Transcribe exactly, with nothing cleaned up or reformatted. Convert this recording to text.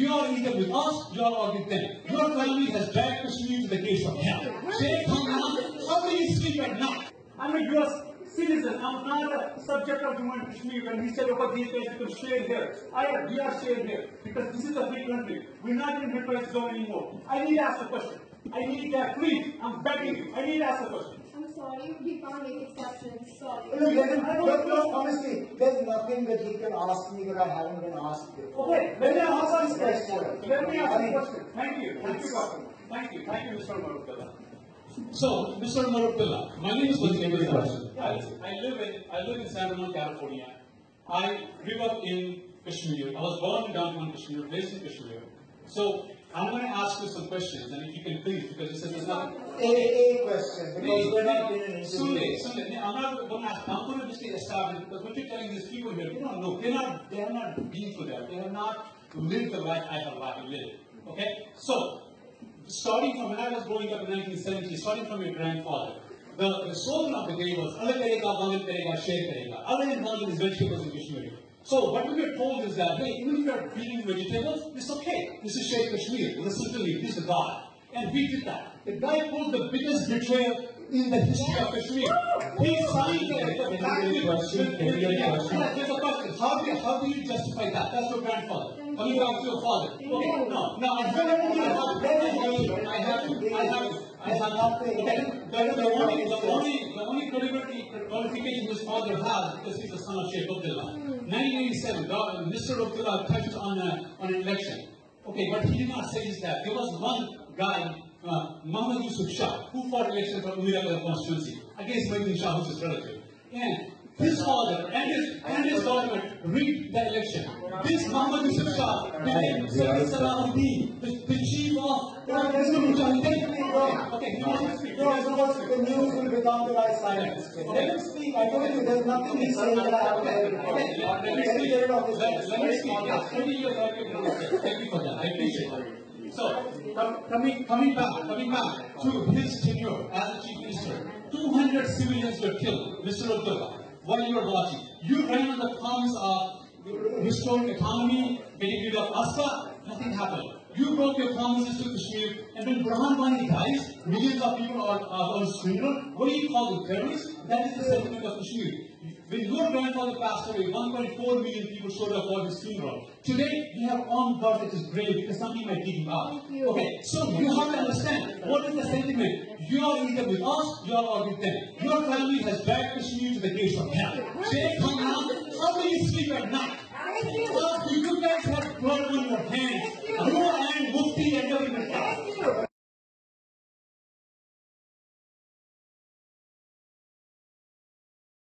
You are either with us, you are or with them. Your family has dragged Kashmir to the gates of hell. Say, come now, how do you sleep at night? I'm a U S citizen. I'm not a subject of Jammu and Kashmir. When he said, okay, these guys can share here. I am, we are shared here. Because this is a free country. We're not in militarized zone anymore. I need to ask a question. I need that, please. I'm begging you. I need to ask a question. I'm sorry, we can't make exceptions. Sorry. Look, listen, look, look, honestly, there's nothing that he can ask me that I haven't been asked before. Okay, let me ask this question. question. Let me ask you a question. Thank you. Thank you, Doctor. Thank you. Thank you, Mister Omar Abdullah. So, Mister Omar Abdullah, my name is Berkely. I, I live in I live in San Ramon, California. I grew up in Kashmir. I was born in downtown Kashmir, raised in Kashmir. So, I'm going to ask you some questions, and if you can please, because you said there's not A, a question, because we're not in an interview. Sunday, Sunday. I'm not going to ask. I'm going to just establish, because what you're telling these people here, they don't know. They're not. They have not been through that. They have not lived the life I have lived. Okay. So, starting from when I was growing up in nineteen seventy, starting from your grandfather, the, the slogan of the day was "Allah karega, Bangal karega, Share karega." Allah involved in his vegetables in Kashmir. So what we were told is that, hey, even if you are eating vegetables, it's okay. This is Sheikh Kashmir. Listen to me. This is God. And we did that. The guy pulled the biggest betrayal in the history of Kashmir. He signed the question. There's a question. How do, you, how do you justify that? That's your grandfather. Coming back to your father. Okay. No. No. I have to. I have to. I have to. I have nothing. Okay. The, the only, the only, the only credibility qualification his father has, because he's the son of Sheikh Abdullah. nineteen eighty-seven, Mister Abdullah touched on, a, on an election. Okay, but he did not say this that. There was one guy, uh, Muhammad Yusuf Shah, who fought election from Umirabad constituency against Maidin Shah, who's his relative. And his father and his and his daughter rigged the election. This Muhammad Yusuf Shah became Salahuddin, the, the chief of Okay, he wants to speak. No, no, the news will become the right silence. Let him speak. I told you, there's nothing he's saying that I haven't heard. Okay, let me speak. Let me speak. Yes, twenty years earlier. Thank you for that. I appreciate it. So, coming, coming back, coming back to his tenure as a chief minister, two hundred civilians were killed, Mister Abdullah, while you were watching. You ran on the promise of restoring economy, getting rid of Aspa, nothing happened. You broke your promises to Kashmir, and when Burhan Wani dies, millions of people are, are on his funeral. What do you call them, terrorists? That is the sentiment of Kashmir. When your grandfather passed away, one point four million people showed up for his funeral. Today, we have armed guards at his grave because something might dig him out. Okay, so you have to understand, what is the sentiment? You are either with us, you are or with them. Your family has dragged Kashmir to the gates of hell. Say, come now, how do you sleep at night? Well, you guys have blood on your hands.